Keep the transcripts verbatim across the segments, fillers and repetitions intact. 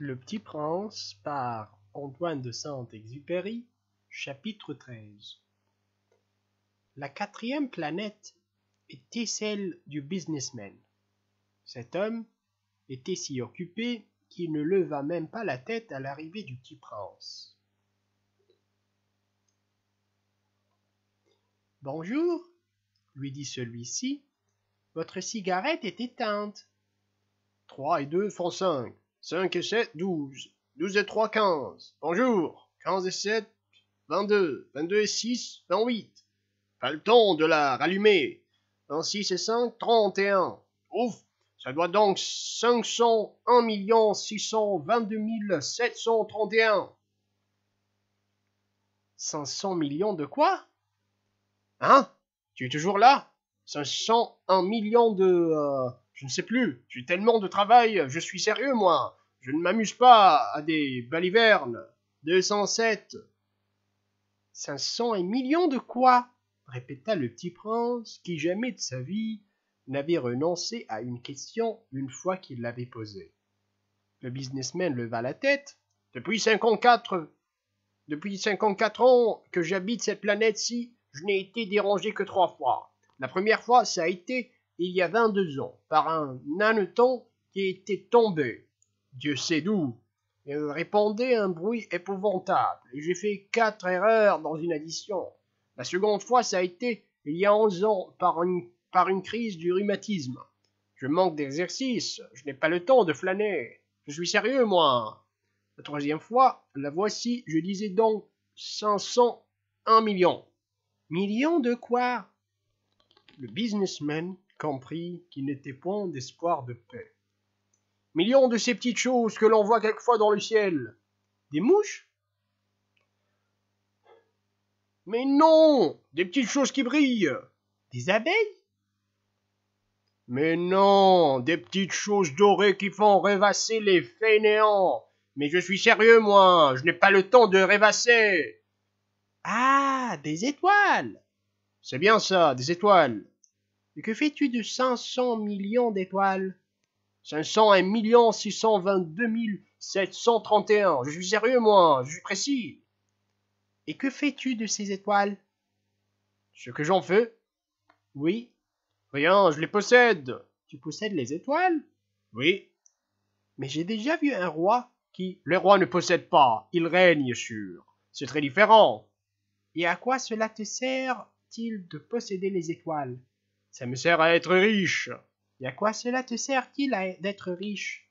Le Petit Prince par Antoine de Saint-Exupéry, chapitre treize. La quatrième planète était celle du businessman. Cet homme était si occupé qu'il ne leva même pas la tête à l'arrivée du Petit Prince. « Bonjour, lui dit celui-ci, votre cigarette est éteinte. »« Trois et deux font cinq. Cinq et sept, douze. Douze et trois, quinze. Bonjour. Quinze et sept, vingt-deux. Vingt-deux et six, vingt-huit. Pas le temps de la rallumer. Vingt-six et cinq, trente et un. Ouf, ça doit donc cinq cent un million six cent vingt-deux mille sept cent trente et un. cinq cents millions de quoi? Hein? Tu es toujours là? cinq cent un millions de... Euh, je ne sais plus. J'ai tellement de travail. Je suis sérieux, moi. Je ne m'amuse pas à des balivernes. deux cent sept. cinq cents et millions de quoi? Répéta le Petit Prince, qui jamais de sa vie n'avait renoncé à une question une fois qu'il l'avait posée. Le businessman leva la tête. Depuis cinquante-quatre... Depuis cinquante-quatre ans que j'habite cette planète-ci, je n'ai été dérangé que trois fois. La première fois, ça a été il y a vingt-deux ans, par un âneton qui était tombé. Dieu sait d'où. Il répandait un bruit épouvantable, et j'ai fait quatre erreurs dans une addition. La seconde fois, ça a été il y a onze ans, par une, par une crise du rhumatisme. Je manque d'exercice, je n'ai pas le temps de flâner. Je suis sérieux, moi. La troisième fois, la voici, je disais donc cinq cent un millions. Millions de quoi? Le businessman comprit qu'il n'était point d'espoir de paix. Millions de ces petites choses que l'on voit quelquefois dans le ciel. Des mouches? Mais non, des petites choses qui brillent. Des abeilles? Mais non, des petites choses dorées qui font rêvasser les fainéants. Mais je suis sérieux, moi, je n'ai pas le temps de rêvasser. Ah, des étoiles. C'est bien ça, des étoiles. Et que fais-tu de cinq cents millions d'étoiles? cinq cent un million six cent vingt-deux mille sept cent trente et un. Je suis sérieux, moi, je suis précis. Et que fais-tu de ces étoiles? Ce que j'en fais? Oui. Rien, je les possède. Tu possèdes les étoiles? Oui. Mais j'ai déjà vu un roi qui... Les rois ne possèdent pas, ils règnent sur. C'est très différent. Et à quoi cela te sert-il de posséder les étoiles? Ça me sert à être riche. Et à quoi cela te sert-il d'être riche?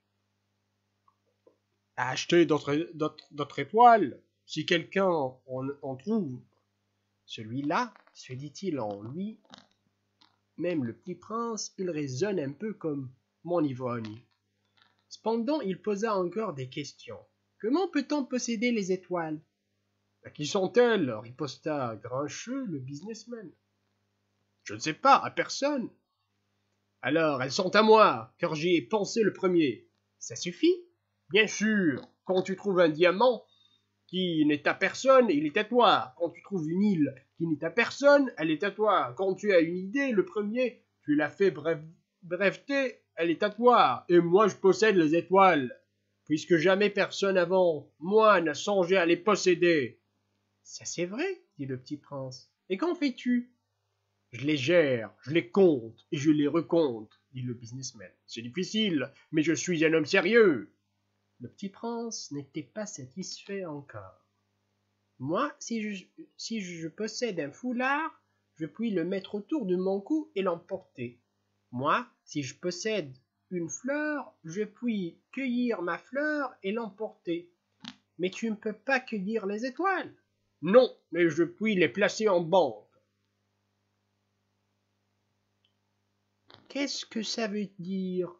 À acheter d'autres, d'autres, d'autres étoiles, si quelqu'un en, en trouve. Celui-là, se dit-il en lui, même le Petit Prince, il raisonne un peu comme mon ivrogne. Cependant, il posa encore des questions. Comment peut-on posséder les étoiles? À qui sont-elles? Riposta grincheux le businessman. Je ne sais pas, à personne. Alors, elles sont à moi, car j'y ai pensé le premier. Ça suffit? Bien sûr, quand tu trouves un diamant qui n'est à personne, il est à toi. Quand tu trouves une île qui n'est à personne, elle est à toi. Quand tu as une idée, le premier, tu l'as fait brev- breveter, elle est à toi. Et moi, je possède les étoiles, puisque jamais personne avant moi n'a songé à les posséder. Ça c'est vrai, dit le Petit Prince. Et qu'en fais-tu? Je les gère, je les compte et je les recompte, dit le businessman. C'est difficile, mais je suis un homme sérieux. Le Petit Prince n'était pas satisfait encore. Moi, si je, si je possède un foulard, je puis le mettre autour de mon cou et l'emporter. Moi, si je possède une fleur, je puis cueillir ma fleur et l'emporter. Mais tu ne peux pas cueillir les étoiles. Non, mais je puis les placer en banque. Qu'est-ce que ça veut dire?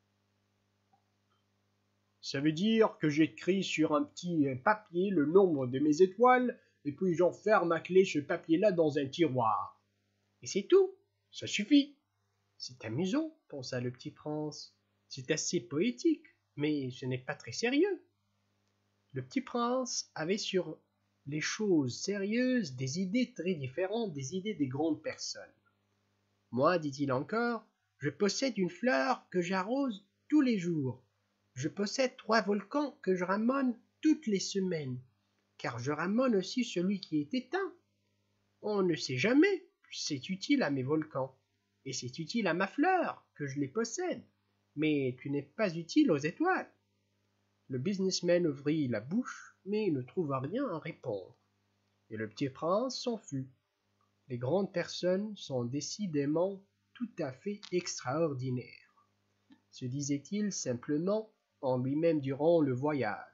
Ça veut dire que j'écris sur un petit papier le nombre de mes étoiles, et puis j'enferme à clé ce papier-là dans un tiroir. Et c'est tout, ça suffit. C'est amusant, pensa le Petit Prince. C'est assez poétique, mais ce n'est pas très sérieux. Le Petit Prince avait sur les choses sérieuses des idées très différentes des idées des grandes personnes. Moi, dit-il encore, je possède une fleur que j'arrose tous les jours. Je possède trois volcans que je ramone toutes les semaines, car je ramone aussi celui qui est éteint. On ne sait jamais, c'est utile à mes volcans, et c'est utile à ma fleur, que je les possède, mais tu n'es pas utile aux étoiles. Le businessman ouvrit la bouche, mais ne trouva rien à répondre, et le petit prince s'en fut. Les grandes personnes sont décidément tout à fait extraordinaires, se disait-il simplement en lui-même durant le voyage.